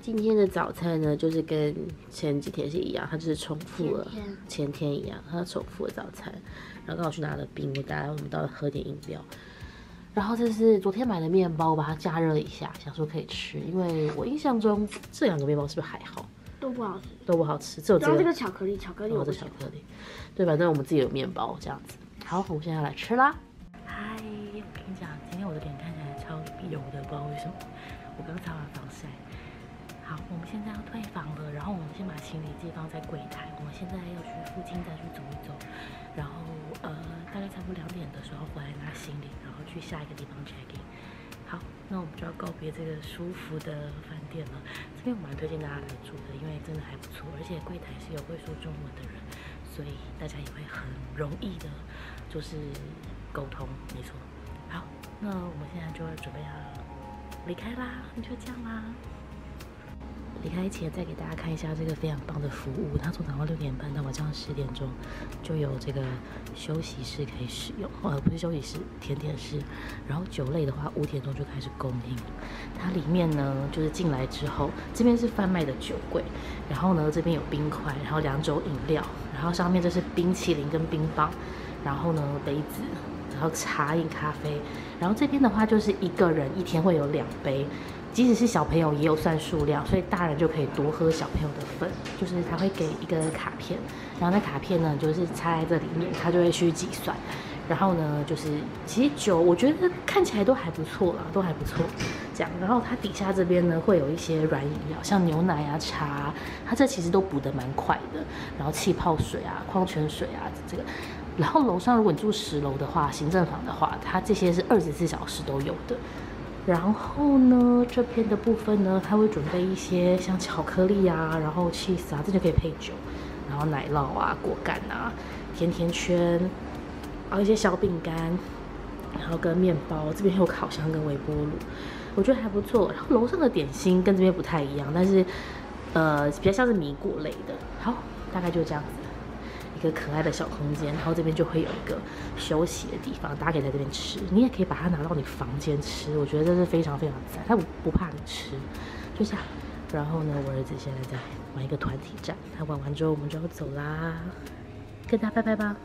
今天的早餐呢，就是跟前几天是一样，它就是重复了前天一样，它重复了早餐。然后刚好去拿了冰，我们到喝点饮料。然后这是昨天买的面包，我把它加热一下，想说可以吃，因为我印象中这两个面包是不是还好？ 都不好吃， 都不好吃，只有这个。 这个巧克力， 哦，这巧克力，对，反正我们自己有面包这样子。好，我们现在来吃啦。嗨，我跟你讲，今天我的脸看起来超油的，不知道为什么。我刚擦完防晒。好，我们现在要退房了，然后我们先把行李寄放在柜台。我们现在要去附近再去走一走，然后大概差不多2点的时候回来拿行李，然后去下一个地方 check in。好，那我们就要告别这个舒服的饭店了。这边我蛮推荐大家来住的，因为真的还不错，而且柜台是有会说中文的人，所以大家也会很容易的，就是沟通，没错。好，那我们现在就要准备要离开啦，那就这样啦。离开前再给大家看一下这个非常棒的服务，它从早上6点半到晚上10点钟就有这个休息室可以使用，不是休息室，甜点室。然后酒类的话5点钟就开始供应。它里面呢就是进来之后，这边是贩卖的酒柜，然后呢这边有冰块，然后2种饮料，然后上面这是冰淇淋跟冰棒，然后呢杯子，然后茶饮咖啡，然后这边的话就是一个人一天会有2杯。即使是小朋友也有算数量，所以大人就可以多喝小朋友的份。就是他会给一个卡片，然后那卡片呢就是插在这里面，他就会去计算。然后呢，就是其实酒我觉得看起来都还不错啦，都还不错。这样，然后它底下这边呢会有一些软饮料，像牛奶啊、茶啊，它这其实都补得蛮快的。然后气泡水啊、矿泉水啊这个。然后楼上如果你住10楼的话，行政房的话，它这些是24小时都有的。然后呢，这边的部分呢，它会准备一些像巧克力啊，然后 cheese 啊，这就可以配酒，然后奶酪啊、果干啊、甜甜圈，然后一些小饼干，然后跟面包，这边有烤箱跟微波炉，我觉得还不错。然后楼上的点心跟这边不太一样，但是比较像是米果类的。好，大概就这样子。一个可爱的小空间，然后这边就会有一个休息的地方，大家可以在这边吃。你也可以把它拿到你房间吃，我觉得这是非常非常赞，它不怕你吃，就这样。然后呢，我儿子现在在玩一个团体战，他玩完之后我们就要走啦，跟大家拜拜吧。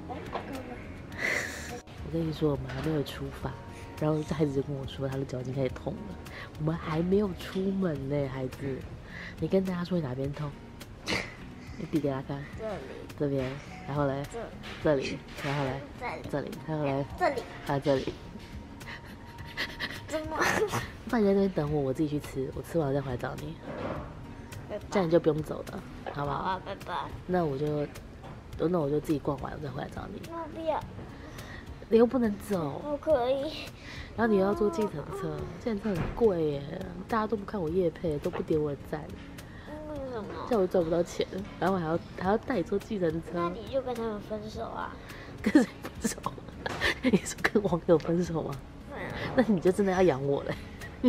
我跟你说，我们还没有出发，然后这孩子就跟我说他的脚已经开始痛了，我们还没有出门呢，孩子，你跟大家说你哪边痛？你比给他看，这边，然后嘞，这里，然后嘞，这里，然后嘞，这里，这里。 怎么？ 那你在那边等我，我自己去吃，我吃完了再回来找你。这样你就不用走了，好不好？ 好，拜拜。 那我就自己逛完，我再回来找你。 我不要。 你又不能走。 我可以。 然后你又要坐计程车，计程车很贵耶，大家都不看我业配，都不点我的赞。这样我赚不到钱，然后还要带你坐计程车。 那你就跟他们分手啊？ 跟谁分手？你说跟网友分手吗？那你就真的要养我嘞？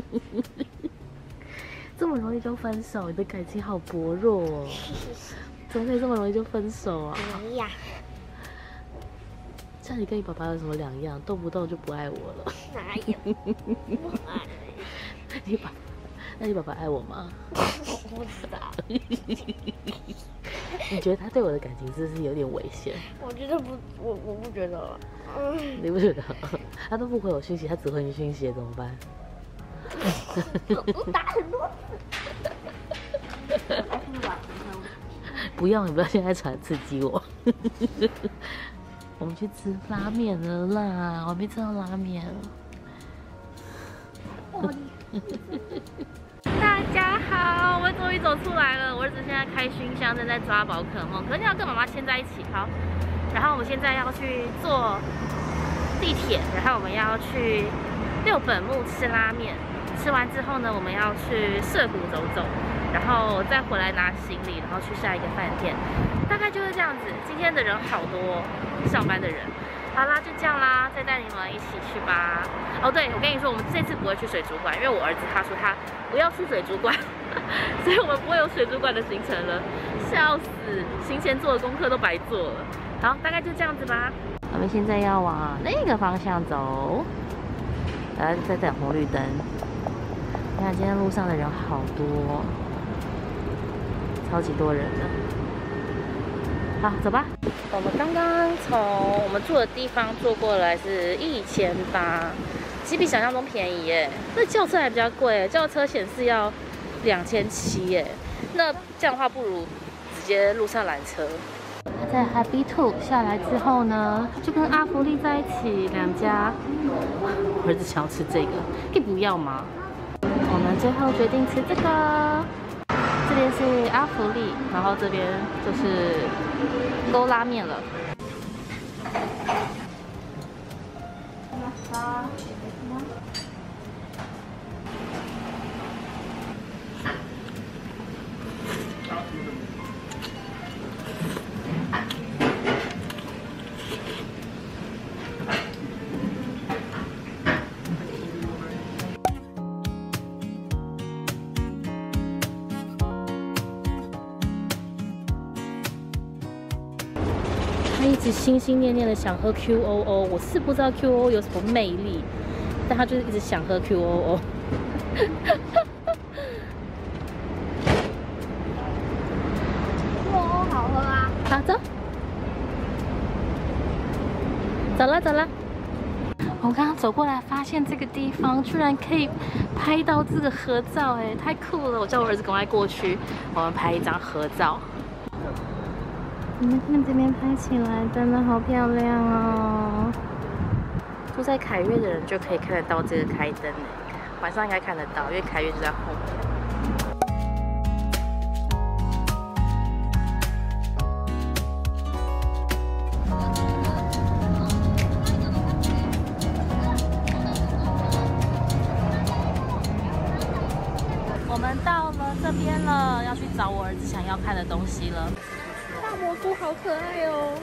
这么容易就分手，你的感情好薄弱哦。怎么可以这么容易就分手啊？ 没呀。 这样你跟你爸爸有什么两样？动不动就不爱我了？ 哪有？不爱。 那你爸爸爱我吗？ 我不知道。 你觉得他对我的感情是不是有点危险？ 我觉得不，我不觉得。 你不觉得？他都不回我讯息，他只回你讯息，怎么办？ 我打很多次。 不要，你不要现在传刺激我。我们去吃拉面了啦，我还没吃到拉面。大家好，我们终于走出来了。我儿子现在开熏香，正在抓宝可梦，可是要跟妈妈牵在一起。好，然后我们现在要去坐地铁，然后我们要去六本木吃拉面。吃完之后呢，我们要去涩谷走走，然后再回来拿行李，然后去下一个饭店。大概就是这样子。今天的人好多，上班的人。好啦，就这样啦，再带你们一起去吧。哦，对，我跟你说，我们这次不会去水族馆，因为我儿子他说他不要去水族馆，所以我们不会有水族馆的行程了。笑死，行前做的功课都白做了。好，大概就这样子吧。我们现在要往那个方向走，再等红绿灯。 看今天路上的人好多哦，超级多人的。好，走吧。我们刚刚从我们住的地方坐过来是1800，其实比想象中便宜耶。那轿车还比较贵，轿车显示要2700耶。那这样的话，不如直接路上拦车。在 Happy Two 下来之后呢，就跟阿福利在一起两家。我儿子想要吃这个，可以不要吗？我们最后决定吃这个。这边是阿福利，然后这边就是勾拉面了。好。他一直心心念念的想喝 QOO， 我是不知道 QOO 有什么魅力，但他就是一直想喝 QOO。 QOO 好喝啊！ 好，走，走了走了。我刚刚走过来，发现这个地方居然可以拍到这个合照，哎，太酷了！我叫我儿子赶快过去，我们拍一张合照。你们看这边拍起来真的好漂亮哦！住在凯悦的人就可以看得到这个开灯诶，晚上应该看得到，因为凯悦就在后面。我们到了这边了，要去找我儿子想要看的东西了。大蘑菇好可爱哦！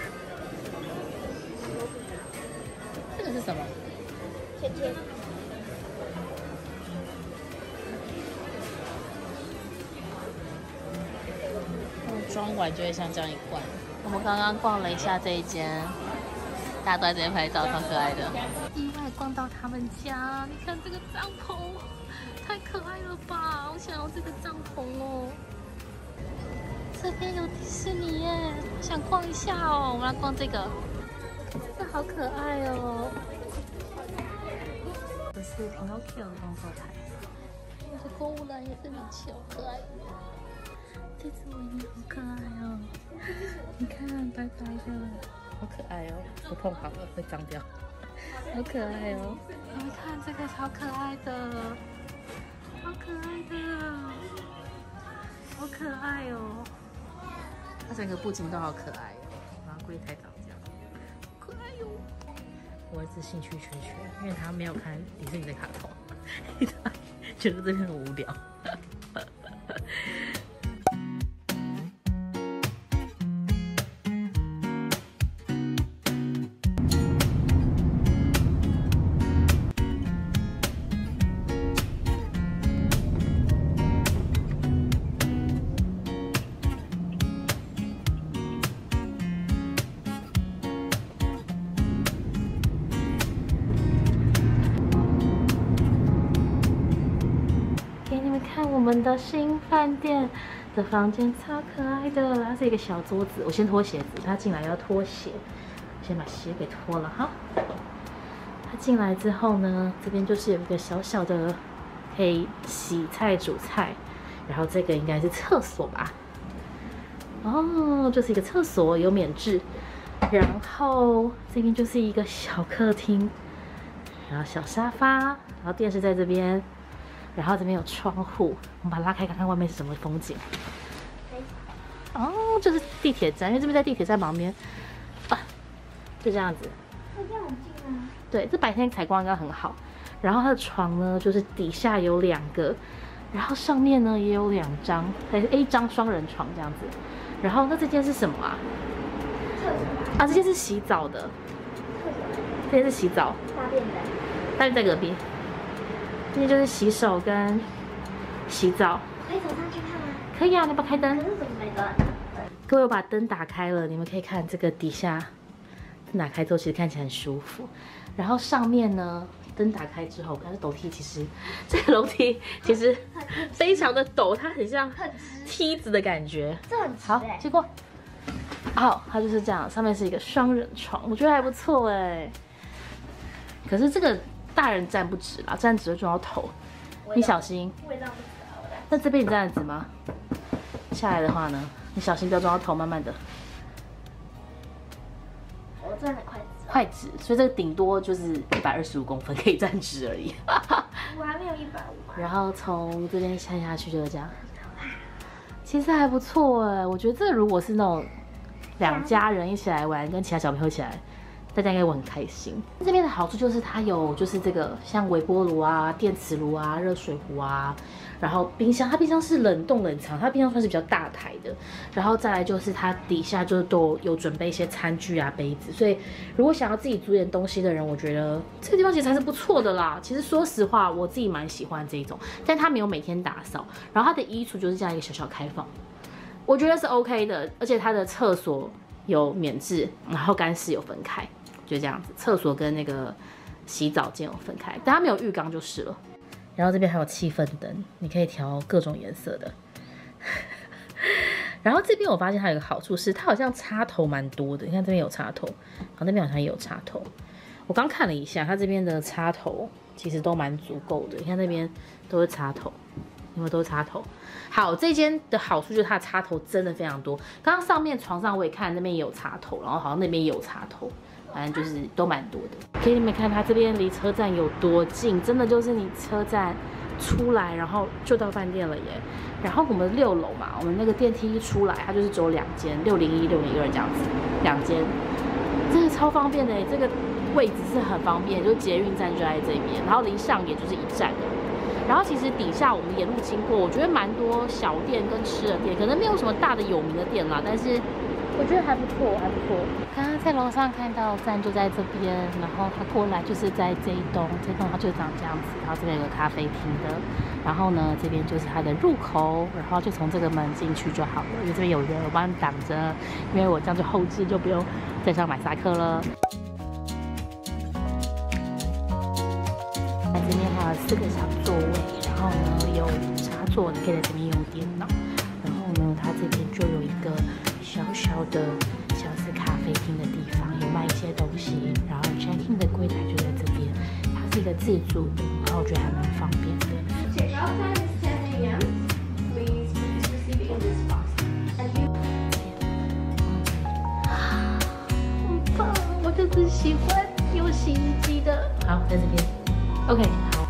这个是什么？ 芊芊。 装完就会像这样一罐。我们刚刚逛了一下这一间，大家都在这边拍照，超可爱的。意外逛到他们家，你看这个帐篷，太可爱了吧！好想要这个帐篷哦。这边有迪士尼耶，想逛一下哦。我们来逛这个，这个好可爱哦。这是 Pinocchio 的动作台，这是购物篮也是米奇，好可爱。这只维尼好可爱哦，你看白白的，好可爱哦。不碰好了会脏掉，好可爱哦。你们看这个超可爱的，好可爱的，好可爱哦。它整个布景都好可爱哦，然后柜台长这样，好可爱哟。我儿子兴趣缺缺，因为他没有看迪士尼的卡通，他觉得这边很无聊。看我们的新饭店的房间超可爱的，它是一个小桌子。我先脱鞋子，他进来要脱鞋，先把鞋给脱了哈。他进来之后呢，这边就是有一个小小的可以洗菜煮菜，然后这个应该是厕所吧？哦，这是一个厕所，有免治。然后这边就是一个小客厅，然后小沙发，然后电视在这边。然后这边有窗户，我们把它拉开看看外面是什么风景。哦，这是地铁站，因为这边在地铁站旁边，啊，就这样子。 这边很近啊。 对，这白天采光应该很好。然后它的床呢，就是底下有2个，然后上面呢也有2张，还是 A 张双人床这样子。然后那这间是什么啊？ 厕所。 啊，这间是洗澡的。 厕所。 这间是洗澡。 大便的。 大便在隔壁。这边就是洗手跟洗澡。 可以走上去看吗？ 可以啊，你要不要开灯？ 可是怎么没灯？ 各位，我把灯打开了，你们可以看这个底下，打开之后其实看起来很舒服。 然后上面呢，灯打开之后，看这楼梯这个楼梯其实非常的陡，它很像梯子的感觉。 这很直好，结果，好，它就是这样，上面是一个双人床，我觉得还不错哎。可是这个大人站不直啦，站直会撞到头，你小心。 我也站不直啊，我站。 那这边你站得直吗？下来的话呢，你小心不要撞到头，慢慢的。 我站得快直，所以这个顶多就是125公分可以站直而已。 我还没有150。 然后从这边看下去就是这样，其实还不错哎。我觉得这如果是那种2家人一起来玩，跟其他小朋友一起来，大家应该会很开心。这边的好处就是它有就是这个像微波炉啊、电磁炉啊、热水壶啊。然后冰箱，它冰箱是冷冻冷藏，它冰箱算是比较大台的。然后再来就是它底下就都有准备一些餐具啊、杯子，所以如果想要自己煮点东西的人，我觉得这个地方其实还是不错的啦。其实说实话，我自己蛮喜欢这种，但它没有每天打扫。然后它的衣橱就是这样一个小小开放，我觉得是 OK 的，而且它的厕所有免治，然后干湿有分开，就这样子，厕所跟那个洗澡间有分开，但它没有浴缸就是了。然后这边还有气氛灯，你可以调各种颜色的。然后这边我发现还有一个好处是，它好像插头蛮多的。你看这边有插头，然后那边好像也有插头。我刚看了一下，它这边的插头其实都蛮足够的。你看那边都是插头，有没有都是插头？好，这间的好处就是它的插头真的非常多。刚刚上面床上我也看那边也有插头，然后好像那边也有插头。反正就是都蛮多的，给你们看它这边离车站有多近，真的就是你车站出来，然后就到饭店了耶。然后我们6楼嘛，我们那个电梯一出来，它就是只有2间，601、602这样子，2间，真的超方便的耶。这个位置是很方便，就捷运站就在这边，然后离上也就是1站。然后其实底下我们沿路经过，我觉得蛮多小店跟吃的店，可能没有什么大的有名的店啦，但是。我觉得还不错，还不错。刚刚在楼上看到站就在这边，然后它过来就是在这一栋它就长这样子。然后这边有个咖啡厅的，然后呢这边就是它的入口，然后就从这个门进去就好了。因为这边有人我帮你挡着，因为我这样就后置就不用再上马赛克了。那这边还有4个小座位，然后呢有插座，你可以在这边用电脑。然后呢，它这边就有一个。小小的像是咖啡厅的地方，有卖一些东西，然后 check-in 的柜台就在这边，它是一个自助的，然后我觉得还蛮方便的。Check-out time is 10 a.m. Please receive it in this box. 很棒，我就是喜欢有洗衣机的。好，在这边 ，OK， 好。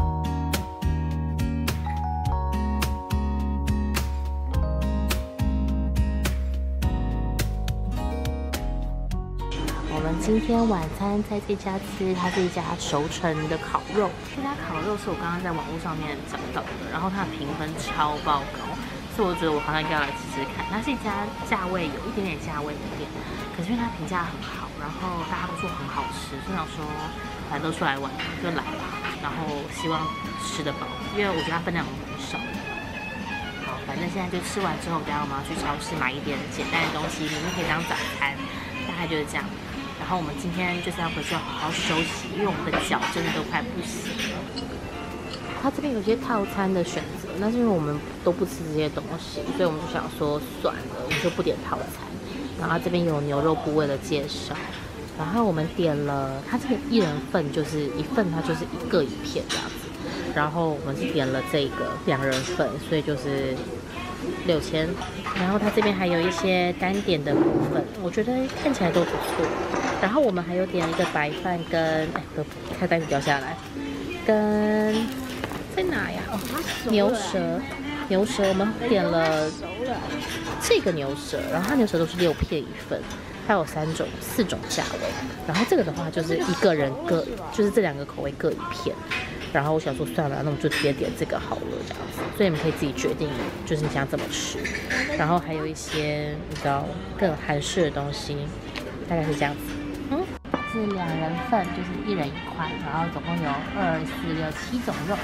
我们今天晚餐在这家吃，它是一家熟成的烤肉。这家烤肉是我刚刚在网络上面找到的，然后它的评分超爆高，所以我觉得我好像应该要来吃吃看。它是一家价位有一点点价位的店，可是因为它评价很好，然后大家都说很好吃，就想说反正都出来玩就来吧，然后希望吃得饱，因为我觉得它分量很少。好，反正现在就吃完之后，等下我们要去超市买一点简单的东西，明天可以当早餐，大概就是这样。然后我们今天就是要回去好好休息，因为我们的脚真的都快不行了。它这边有些套餐的选择，但是因为我们都不吃这些东西，所以我们就想说算了，我们就不点套餐。然后它这边有牛肉部位的介绍，然后我们点了，它这个1人份就是1份，它就是1个1片这样子。然后我们是点了这个2人份，所以就是6000。然后它这边还有一些单点的部分，我觉得看起来都不错。然后我们还有点一个白饭跟，看袋子掉下来，跟在哪呀？哦，牛舌，我们点了这个牛舌，然后它牛舌都是6片1份，它有4种价位。然后这个的话就是一个人就是这2个口味各1片。然后我想说算了，那我们就直接点这个好了，这样子。所以你们可以自己决定，就是你想怎么吃。然后还有一些你知道更韩式的东西，大概是这样子。是2人份，就是1人1块，然后总共有2、4、6、7种肉。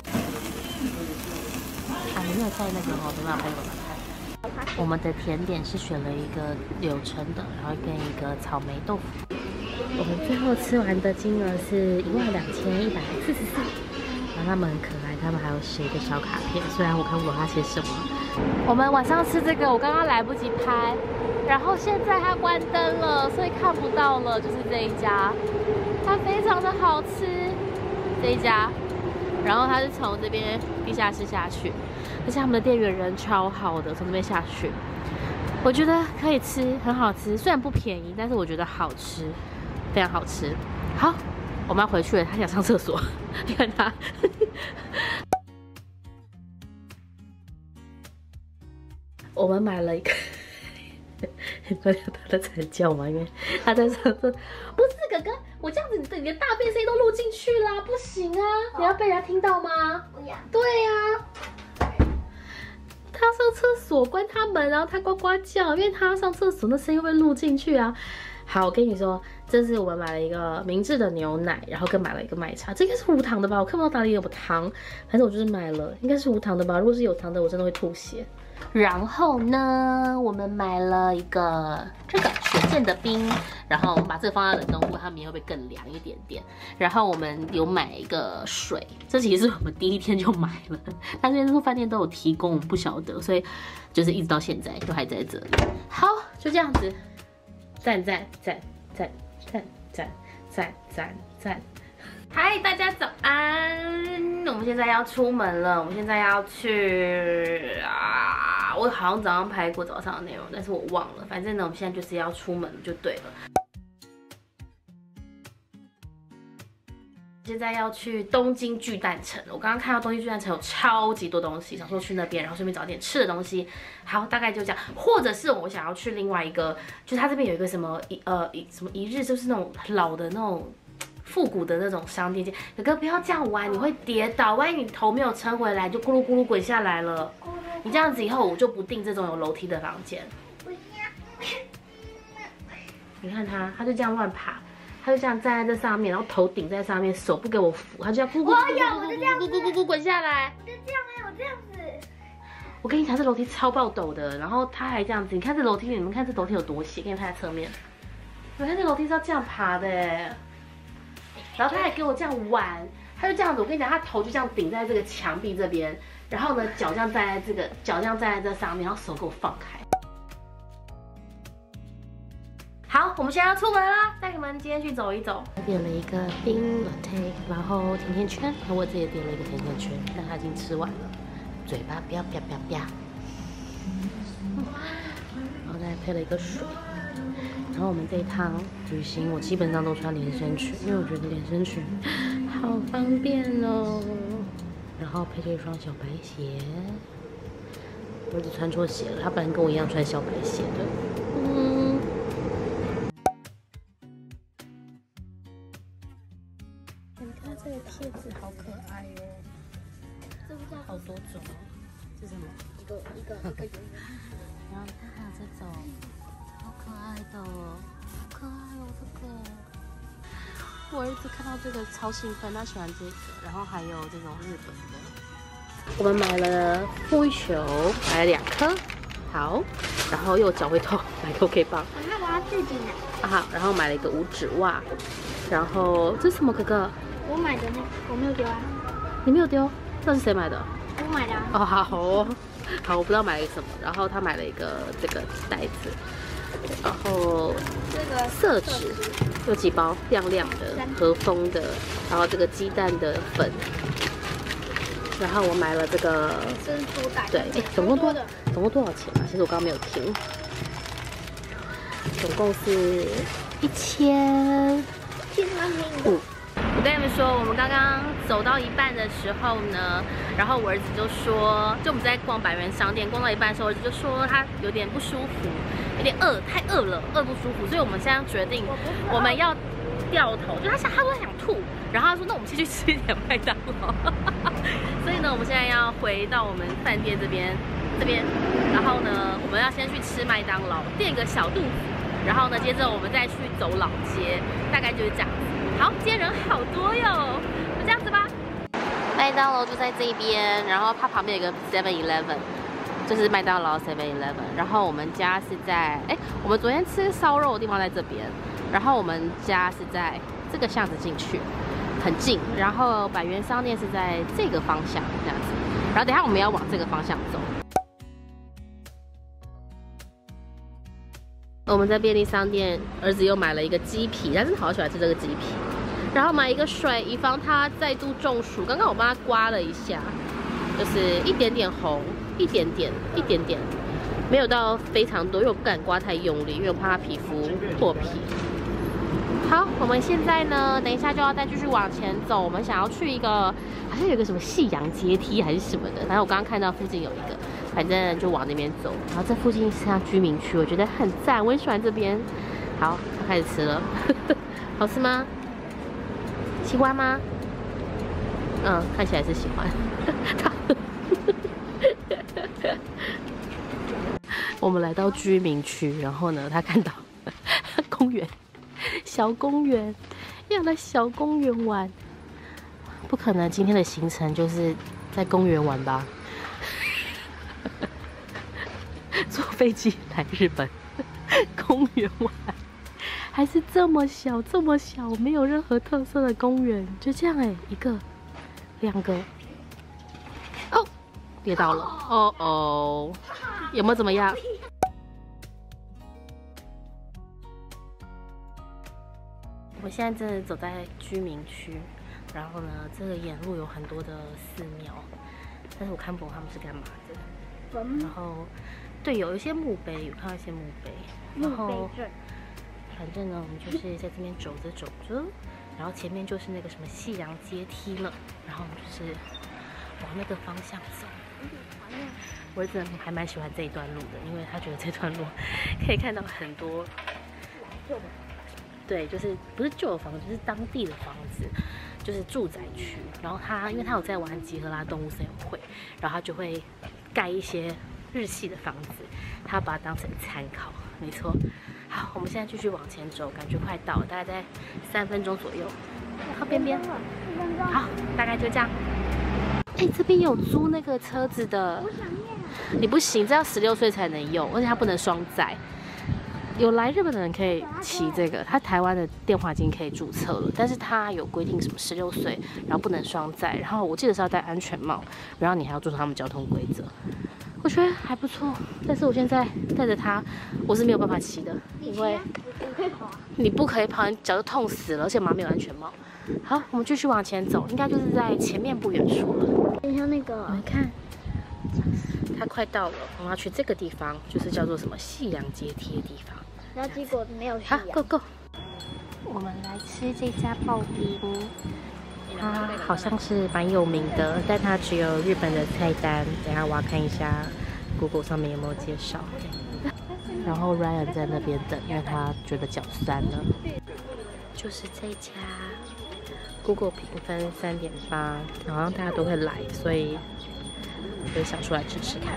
你没有在那个哦，对吧？还有我们的甜点是选了一个柳橙的，然后跟一个草莓豆腐。 我们最后吃完的金额是12144，然后他们很可爱，他们还有写一个小卡片，虽然我看不懂他写什么。我们晚上吃这个，我刚刚来不及拍，然后现在它关灯了，所以看不到了，就是这一家，它非常的好吃，这一家。然后它是从这边地下室下去，而且他们的店员人超好的，从这边下去。我觉得可以吃，很好吃，虽然不便宜，但是我觉得好吃，非常好吃。好，我们要回去了，他想上厕所，你看他。我们买了一个，你看到他的惨叫吗？因为他在上厕所。不是哥哥，我这样子你的大便声音都录进去啦，不行啊！你要被人家听到吗？ 不要。 对呀。他上厕所关他门，然后他呱呱叫，因为他上厕所那声音会录进去啊。好，我跟你说，这是我们买了一个明治的牛奶，然后跟买了一个麦茶，这应该是无糖的吧？我看不到哪里有糖，反正我就是买了，应该是无糖的吧？如果是有糖的，我真的会吐血。然后呢，我们买了一个这个雪见的冰，然后我们把这个放在冷冻库，它明天会不会更凉一点点？然后我们有买一个水，这其实是我们第一天就买了，但是这饭店都有提供，我们不晓得，所以就是一直到现在都还在这里。好，就这样子，赞赞赞赞赞赞赞赞赞。嗨，大家早安！我们现在要出门了，我们现在要去我好像早上拍过早上的内容，但是我忘了。反正呢，我们现在就是要出门就对了。现在要去东京巨蛋城，我刚刚看到东京巨蛋城有超级多东西，想说去那边，然后顺便找点吃的东西。好，大概就这样。或者是我想要去另外一个，就是它这边有一个什么一日，就是那种老的那种。复古的那种商店街，哥哥不要这样玩，你会跌倒，万一你头没有撑回来，就咕噜咕噜滚下来了。你这样子以后我就不订这种有楼梯的房间。你看他就这样乱爬，他就这样站在这上面，然后头顶在上面，手不给我扶，他就要咕咕咕滚下来。 我就这样哎，我这样子。 我跟你讲，这楼梯超爆陡的，然后他还这样子，你看这楼梯，你们看这楼梯有多斜，给你看在侧面，你看这楼梯是要这样爬的哎。然后他还给我这样玩，他就这样子，我跟你讲，他头就这样顶在这个墙壁这边，然后呢，脚这样站在这个，脚这样站在这上面，然后手给我放开。好，我们现在要出门啦，带你们今天去走一走。点了一个冰 latte， 然后甜甜圈，然后我自己也点了一个甜甜圈，但他已经吃完了，嘴巴啪啪啪啪，然后再配了一个水。然后我们这一趟旅行，我基本上都穿连身裙，因为我觉得连身裙好方便哦。然后配着一双小白鞋，我只穿错鞋了，他本来跟我一样穿小白鞋的。你看这个贴纸好可爱哦，这不知道好多种哦。这是什么？一个圆圆。然后它还有这种。好可爱的，好可爱哦！这个，我儿子看到这个超兴奋，他喜欢这个。然后还有这种日本的，我们买了沐浴球，买了2颗，好，然后又有脚会痛，买个 OK 棒。 那我要自己拿。 好，然后买了一个五指袜，然后这是什么哥哥？ 我买的那个，我没有丢啊。 你没有丢？那是谁买的？ 我买的啊。 哦，好哦，好，我不知道买了什么，然后他买了一个这个袋子。然后这个色纸有几包亮亮的和风的，然后这个鸡蛋的粉，然后我买了这个珍珠袋， 对，总共多少钱啊？其实我刚刚没有听，总共是1500。我跟你们说，我们刚刚走到一半的时候呢，然后我儿子就说，就我们在逛百元商店，逛到一半的时候，儿子就说他有点不舒服，有点饿，太饿了，饿不舒服，所以我们现在决定我们要掉头，就他说想吐，然后他说那我们先去吃一点麦当劳，所以呢，我们现在要回到我们饭店这边，然后呢，我们要先去吃麦当劳，垫个小肚子，然后呢，接着我们再去走老街，大概就是这样子。好，今天人好多哟，就这样子吧。麦当劳就在这边，然后它旁边有一个 7-Eleven， 就是麦当劳 7-Eleven。然后我们家是在，我们昨天吃烧肉的地方在这边， 然后我们家是在这个巷子进去，很近。然后百元商店是在这个方向这样子。然后等一下我们要往这个方向走。我们在便利商店，儿子又买了一个鸡皮，他真的好喜欢吃这个鸡皮。然后买一个水，以防他再度中暑。刚刚我帮他刮了一下，就是一点点红，一点点，没有到非常多，因为我不敢刮太用力，因为我怕他皮肤破皮。好，我们现在呢，等一下就要再继续往前走。我们想要去一个，好像有个什么夕阳阶梯还是什么的。然后我刚刚看到附近有一个。反正就往那边走，然后这附近是像居民区，我觉得很赞，我很喜欢这边。好，他开始吃了，好吃吗？喜欢吗？嗯，看起来是喜欢。我们来到居民区，然后呢，他看到公园，小公园，要来小公园玩。不可能，今天的行程就是在公园玩吧？坐飞机来日本公园玩，还是这么小，没有任何特色的公园，就这样哎，一个、两个，哦，跌倒了，哦哦，有没有怎么样？我现在真的走在居民区，然后呢，这个沿路有很多的寺庙，但是我看不懂他们是干嘛的。然后，对，有一些墓碑，有看到一些墓碑。然后，反正呢，我们就是在这边走着，然后前面就是那个什么夕阳阶梯了，然后我们就是往那个方向走。我儿子还蛮喜欢这一段路的，因为他觉得这段路可以看到很多，对，就是不是旧的房子，就是当地的房子。就是住宅区，然后因为他有在玩集合啦动物森友会，然后他就会盖一些日系的房子，他把它当成参考，没错。好，我们现在继续往前走，感觉快到了，大概在3分钟左右。靠边边，好，大概就这样。哎，这边有租那个车子的，你不行，这要16岁才能用，而且它不能双载。有来日本的人可以骑这个，他台湾的电话已经可以注册了，但是他有规定什么16岁，然后不能双载，然后我记得是要戴安全帽，然后你还要遵守他们交通规则，我觉得还不错。但是我现在带着他，我是没有办法骑的，因为你不可以跑，你脚就痛死了，而且马上没有安全帽。好，我们继续往前走，应该就是在前面不远处了。 等一下那个， 你们看。它快到了，我们要去这个地方，就是叫做什么夕阳阶梯的地方。 然后结果没有夕好阳。 ，Go。我们来吃这家刨冰，它好像是蛮有名的，但它只有日本的菜单。等一下我要看一下 Google 上面有没有介绍。然后 Ryan 在那边等，因为他觉得脚酸了。就是这家 ，Google 评分3.8，好像大家都会来，所以。我也想出来吃吃看。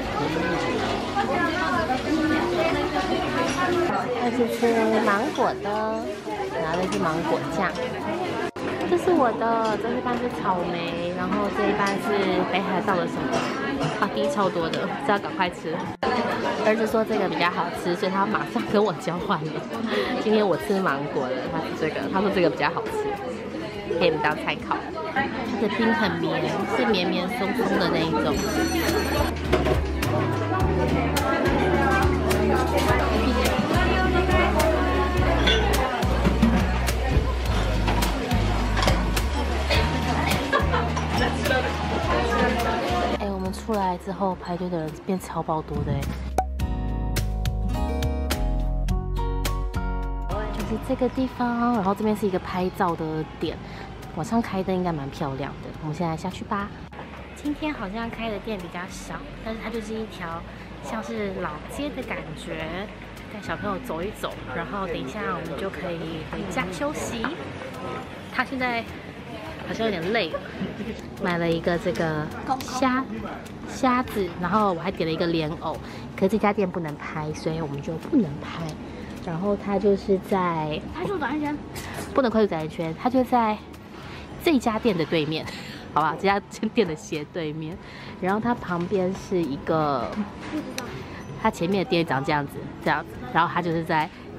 那是吃芒果的，然后这是芒果酱。这是我的，这一半是草莓，然后这一半是北海道的什么？啊，滴超多的，这要赶快吃。儿子说这个比较好吃，所以他马上跟我交换了。今天我吃芒果的，他吃这个，他说这个比较好吃，可以当参考。它的冰很绵，是绵绵松松的那一种。哎，我们出来之后排队的人变超爆多的哎。就是这个地方，然后这边是一个拍照的点。晚上开灯应该蛮漂亮的，我们现在下去吧。今天好像开的店比较少，但是它就是一条像是老街的感觉，带小朋友走一走，然后等一下我们就可以回家休息。他现在好像有点累了，买了一个这个虾子，然后我还点了一个莲藕，可是这家店不能拍，所以我们就不能拍。然后它就是在快速转圈， 不能快速转圈，它就在这家店的对面，好吧，这家店的斜对面。然后它旁边是一个，它前面的店长这样子，然后它就是在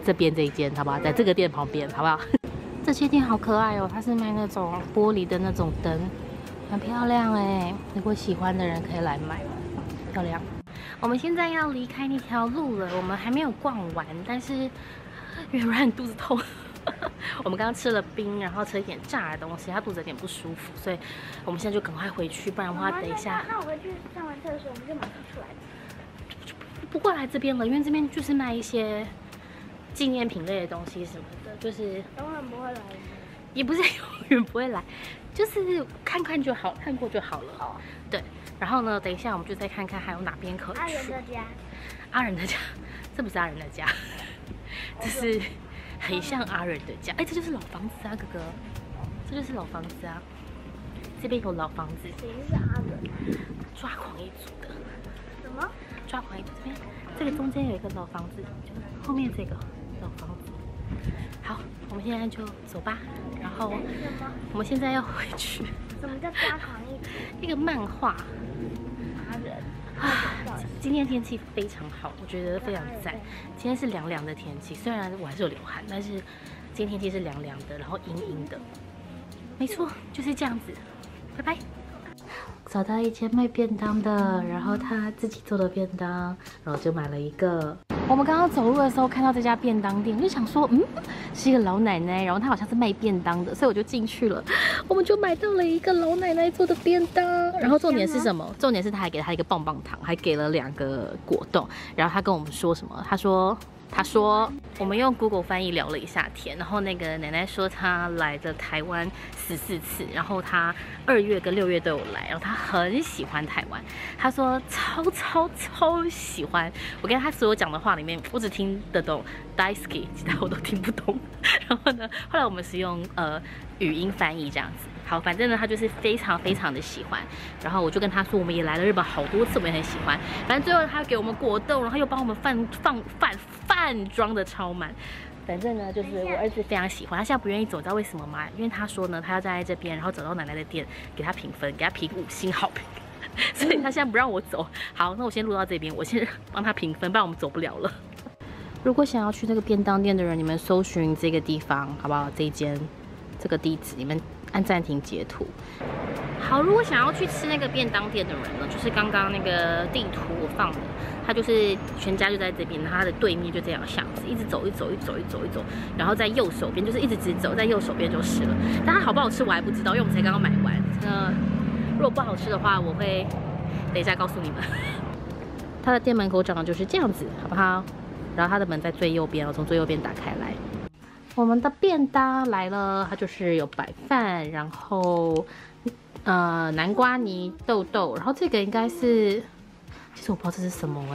这边这一间，好不好？在这个店旁边，好不好？这些店好可爱哦，它是卖那种玻璃的那种灯，很漂亮哎。如果喜欢的人可以来买，漂亮。我们现在要离开那条路了，我们还没有逛完，但是因为软肚子痛。我们刚刚吃了冰，然后吃了一点炸的东西，他肚子有点不舒服，所以我们现在就赶快回去，不然的话等一下。 那我回去上完厕所，我们就马上出来。 不过来这边了，因为这边就是卖一些纪念品类的东西什么的，就是永远不会来。 也不是永远不会来，就是看看就好，看过就好了。 好。 对，然后呢，等一下我们就再看看还有哪边可以去。 阿仁的家。 阿仁的家，这不是阿仁的家，这是。很像阿仁的家，哎，这就是老房子啊，哥哥，这就是老房子啊。这边有老房子。 谁是阿仁？ 抓狂一族的。 什么？ 抓狂一族这边，这个中间有一个老房子，就是后面这个老房子。好，我们现在就走吧。然后我们现在要回去。 什么叫抓狂一族？ 一个漫画。 阿仁。 今天天气非常好，我觉得非常赞。今天是凉凉的天气，虽然我还是有流汗，但是今天天气是凉凉的，然后阴阴的。没错，就是这样子。拜拜。找到一间卖便当的，然后他自己做的便当，然后就买了一个。我们刚刚走路的时候看到这家便当店，我就想说，是一个老奶奶，然后她好像是卖便当的，所以我就进去了。我们就买到了一个老奶奶做的便当，然后重点是什么？重点是她还给她一个棒棒糖，还给了2个果冻。然后她跟我们说什么？她说我们用 Google 翻译聊了一下天，然后那个奶奶说她来了台湾14次，然后她2月跟6月都有来，然后她很喜欢台湾，她说超喜欢。我跟她所有讲的话里面，我只听得懂 Daisuke， 其他我都听不懂。然后呢，后来我们是用语音翻译这样子。好，反正呢，他就是非常的喜欢。然后我就跟他说，我们也来了日本好多次，我们也很喜欢。反正最后他给我们果冻，然后又帮我们饭装的超满。反正呢，就是我儿子非常喜欢。他现在不愿意走，知道为什么吗？因为他说呢，他要站在这边，然后找到奶奶的店，给他评分，给他评5星好评。所以他现在不让我走。好，那我先录到这边，我先帮他评分，不然我们走不了了。如果想要去这个便当店的人，你们搜寻这个地方好不好？这一间这个地址，你们按暂停截图。好，如果想要去吃那个便当店的人呢，就是刚刚那个地图我放的，它就是全家就在这边，它的对面就这样巷子，一直走，然后在右手边就是一直走，在右手边就是了。但它好不好吃我还不知道，因为我们才刚刚买完。如果不好吃的话，我会等一下告诉你们。它的店门口长得就是这样子，好不好？然后它的门在最右边，我从最右边打开来。我们的便当来了，它就是有白饭，然后南瓜泥豆豆，然后这个应该是，其实我不知道这是什么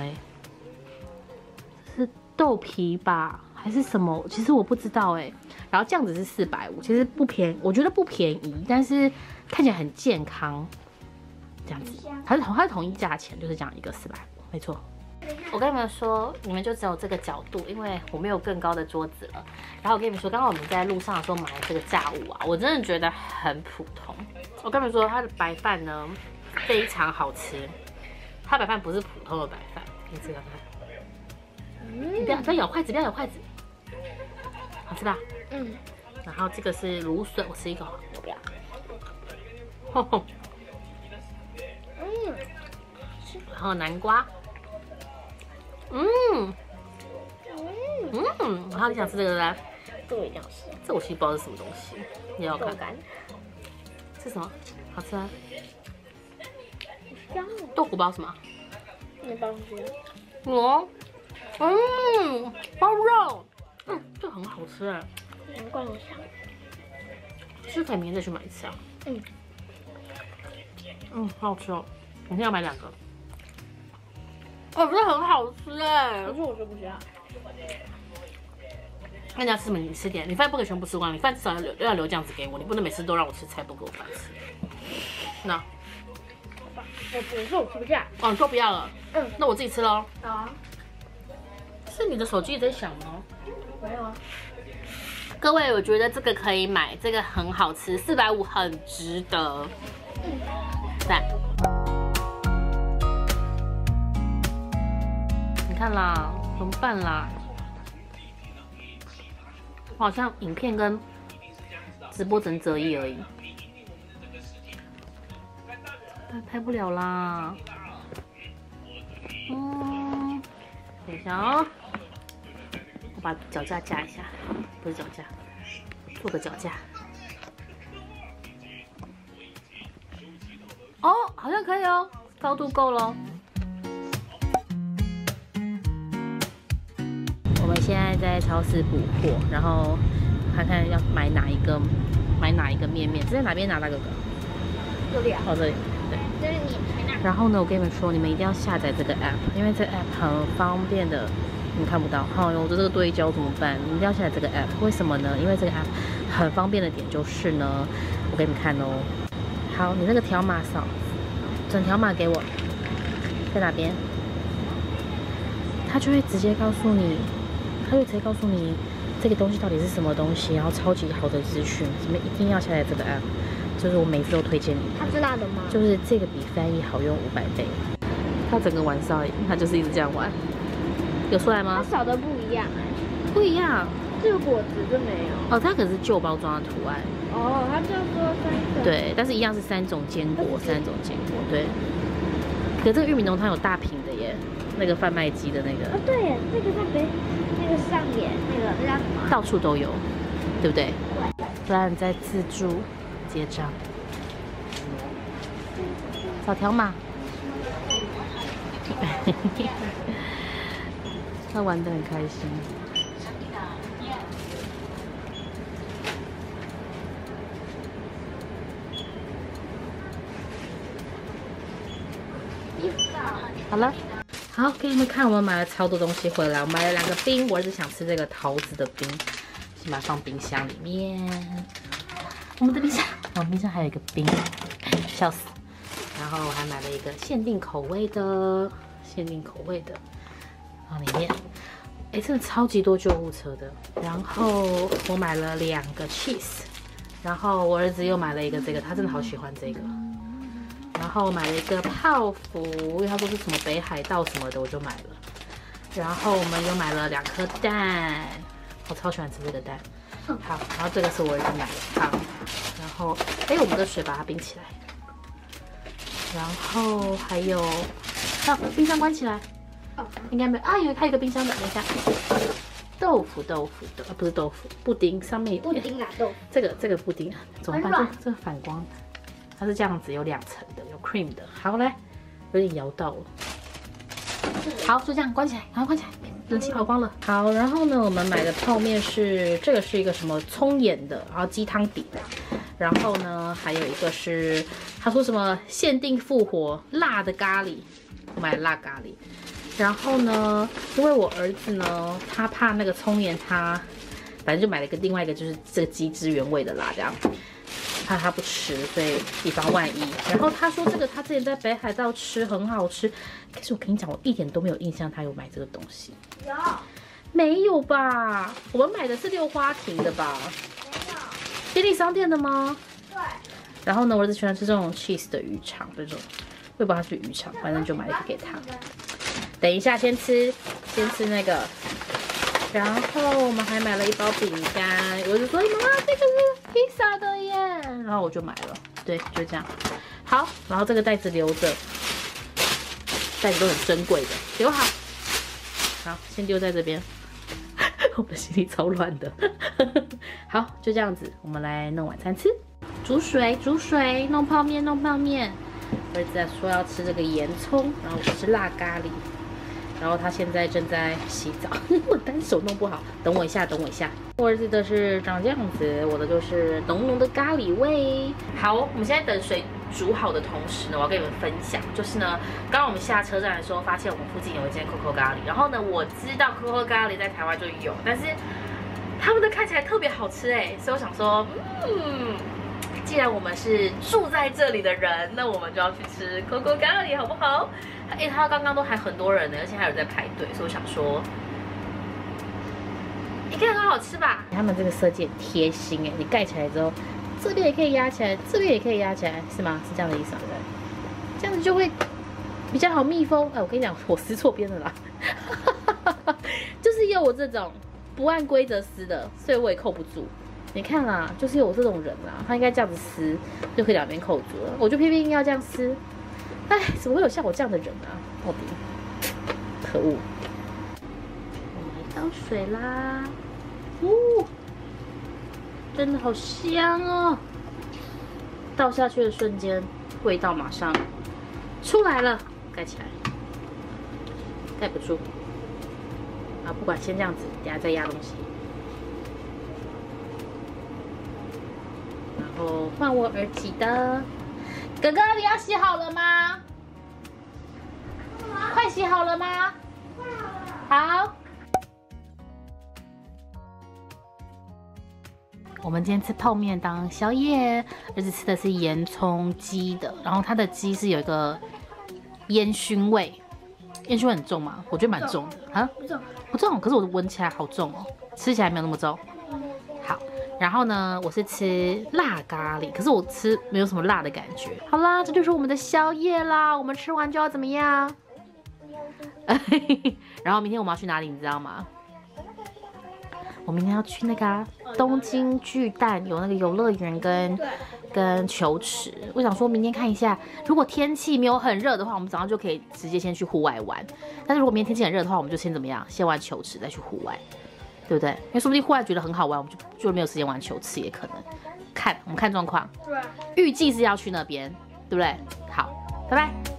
这是豆皮吧还是什么？其实我不知道然后这样子是450，其实不便宜，我觉得不便宜，但是看起来很健康，这样子，它是同一价钱，就是这样一个450，没错。我跟你们说，你们就只有这个角度，因为我没有更高的桌子了。然后我跟你们说，刚刚我们在路上的时候买的这个炸物啊，我真的觉得很普通。我跟你们说，它的白饭呢非常好吃，它白饭不是普通的白饭，你吃看看。你不要咬筷子，不要咬筷子，好吃吧？然后这个是芦笋，我吃一口，我不要。然后南瓜。然后你想吃这个呢？ 这我一定要吃。 这我其实不知道是什么东西，你要看。是什么？好吃啊！豆腐包什么？ 面包屑。 包肉。这很好吃难怪我想。 是可以明天再去买一次啊。好好吃哦！明天要买2个。这很好吃可是我说不需要。 那你要吃什么？你吃点，你饭不可以全部吃光，你饭至少要留这样子给我，你不能每次都让我吃菜，不给我饭吃。那， 我说我吃不下。 哦，你说不要了。那我自己吃喽。 好啊。 是你的手机在响吗？ 没有啊。 各位，我觉得这个可以买，这个很好吃，450很值得。赞。你看啦，怎么办啦？ 我好像影片跟直播只能择一而已，拍不了啦。等一下哦，我把脚架架一下，不是脚架，做个脚架。哦，好像可以哦，高度够咯。我们现在在超市补货，然后看看要买哪一个面面。这在哪边拿那个？ 这里啊。 哦，这里。对。 这是你那。 然后呢，我跟你们说，你们一定要下载这个 app， 因为这个 app 很方便的。你们看不到，好，我的这个对焦怎么办？你一定要下载这个 app， 为什么呢？因为这个 app 很方便的点就是呢，我给你们看哦。好，你那个条码扫，整条码给我，在哪边？它就会直接告诉你，这个东西到底是什么东西，然后超级好的资讯，你们一定要下载这个 app， 就是我每次都推荐你。 它是辣的吗？ 就是这个比翻译好用500倍。他整个晚上他就是一直这样玩，有出来吗？ 它扫的不一样哎。 不一样。 这个果子就没有。 哦，它可是旧包装的图案。 哦，它叫做3种。 对，但是一样是3种坚果，对。可是这个玉米浓汤有大瓶的耶，那个贩卖机的那个。 哦，对耶，那个在那个上面，那叫什么？ 到处都有，对不对？ 对。 不然你再自助结账，扫条码。他玩得很开心。好了，好，给你们看，我们买了超多东西回来。我买了2个冰，我儿子想吃这个桃子的冰，先把它放冰箱里面。我们的冰箱，冰箱还有一个冰，笑死。然后我还买了一个限定口味的，然后里面，真的超级多救护车的。然后我买了2个 cheese， 然后我儿子又买了一个这个，他真的好喜欢这个。然后买了一个泡芙，因为他说是什么北海道什么的，我就买了。然后我们又买了2颗蛋，我超喜欢吃这个蛋。好，然后这个是我儿子买的汤，然后我们的水把它冰起来。然后还有，冰箱关起来，应该没有啊，还有一个冰箱的，等一下，豆腐的，不是豆腐，布丁上面有布丁啦，豆腐。 这个布丁怎么办？这个反光。它是这样子，有2层的，有 cream 的。好，来，有点摇到了。好，就这样关起来，赶快关起来，冷气跑光了。好，然后呢，我们买的泡面是这个是一个什么葱盐的，然后鸡汤底的。然后呢，还有一个是他说什么限定复活辣的咖喱，我买了辣咖喱。然后呢，因为我儿子呢，他怕那个葱盐，他反正就买了另外一个就是这个鸡汁原味的辣这样。怕他不吃，所以以防万一。然后他说这个他之前在北海道吃很好吃，可是我跟你讲，我一点都没有印象他有买这个东西。 有？ 没有吧？我们买的是6花亭的吧？ 没有。 便利商店的吗？ 对。 然后呢，我儿子喜欢吃这种 cheese 的鱼肠，这种我也不知道它是鱼肠，反正就买了一个给他。等一下先吃那个。然后我们还买了一包饼干，我就说妈妈这个是披萨的耶，然后我就买了，对，就这样。好，然后这个袋子留着，袋子都很珍贵的，留好。好，先丢在这边，我的心里超乱的。好，就这样子，我们来弄晚餐吃，煮水，弄泡面。儿子说要吃这个盐葱，然后我吃辣咖喱。然后他现在正在洗澡，我单手弄不好，等我一下。我儿子的是长这样子，我的就是浓浓的咖喱味。好，我们现在等水煮好的同时呢，我要跟你们分享，就是呢，刚刚我们下车站的时候，发现我们附近有一间 Coco 咖喱，然后呢，我知道 Coco 咖喱在台湾就有，但是他们的看起来特别好吃所以我想说，既然我们是住在这里的人，那我们就要去吃 Coco 咖喱，好不好？他刚刚都还很多人呢，而且还有在排队，所以我想说，应该很好吃吧？他们这个设计很贴心你盖起来之后，这边也可以压起来，这边也可以压起来，是吗？是这样的意思吗？对不对？这样子就会比较好密封。我跟你讲，我撕错边了啦，就是要我这种不按规则撕的，所以我也扣不住。你看啦，就是有我这种人啦，他应该这样子撕就可以两边扣住了，我就偏偏硬要这样撕。哎，怎么会有像我这样的人啊？到底，可恶！我来倒水啦，真的好香哦！倒下去的瞬间，味道马上出来了，盖起来，盖不住。啊，不管，先这样子，等下再压东西。然后换我儿媳的，哥哥，你要洗好了吗？快洗好了吗？好。我们今天吃泡面当宵夜，儿子吃的是盐葱鸡的，然后它的鸡是有一个烟熏味，烟熏味很重吗？我觉得蛮重的啊，不重，可是我闻起来好重哦，吃起来没有那么重。好，然后呢，我是吃辣咖喱，可是我吃没有什么辣的感觉。好啦，这就是我们的宵夜啦，我们吃完就要怎么样？然后明天我们要去哪里，你知道吗？我明天要去那个东京巨蛋，有那个游乐园跟球池。我想说明天看一下，如果天气没有很热的话，我们早上就可以直接先去户外玩。但是如果明天天气很热的话，我们就先怎么样？先玩球池，再去户外，对不对？因为说不定户外觉得很好玩，我们就没有时间玩球池，也可能。我们看状况。对，预计是要去那边，对不对？好，拜拜。